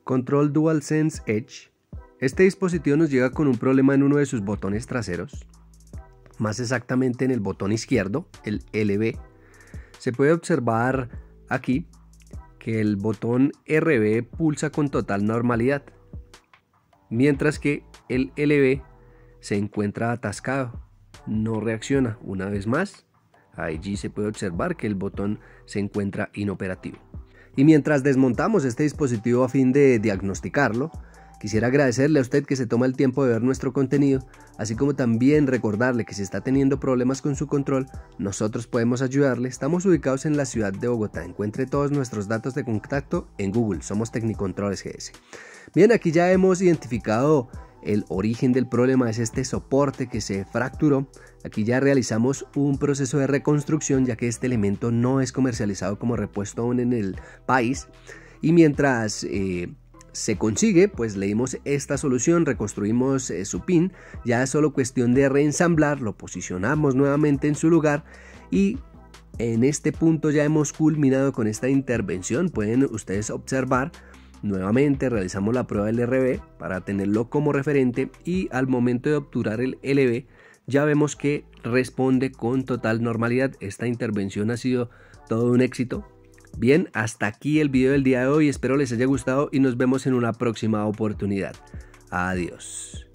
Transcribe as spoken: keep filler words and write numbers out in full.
Control DualSense Edge. Este dispositivo nos llega con un problema en uno de sus botones traseros, más exactamente en el botón izquierdo, el L B. Se puede observar aquí que el botón R B pulsa con total normalidad, mientras que el L B se encuentra atascado, no reacciona. Una vez más, allí se puede observar que el botón se encuentra inoperativo. Y mientras desmontamos este dispositivo a fin de diagnosticarlo, quisiera agradecerle a usted que se toma el tiempo de ver nuestro contenido, así como también recordarle que si está teniendo problemas con su control, nosotros podemos ayudarle. Estamos ubicados en la ciudad de Bogotá. Encuentre todos nuestros datos de contacto en Google. Somos Tecnicontroles G S. Bien, aquí ya hemos identificado el origen del problema, es este soporte que se fracturó. Aquí ya realizamos un proceso de reconstrucción, ya que este elemento no es comercializado como repuesto aún en el país. Y mientras eh, se consigue, pues le dimos esta solución, reconstruimos eh, su pin. Ya es solo cuestión de reensamblar, lo posicionamos nuevamente en su lugar y en este punto ya hemos culminado con esta intervención. Pueden ustedes observar. Nuevamente realizamos la prueba del R B para tenerlo como referente y al momento de obturar el L B ya vemos que responde con total normalidad. Esta intervención ha sido todo un éxito. Bien, hasta aquí el video del día de hoy, espero les haya gustado y nos vemos en una próxima oportunidad. Adiós.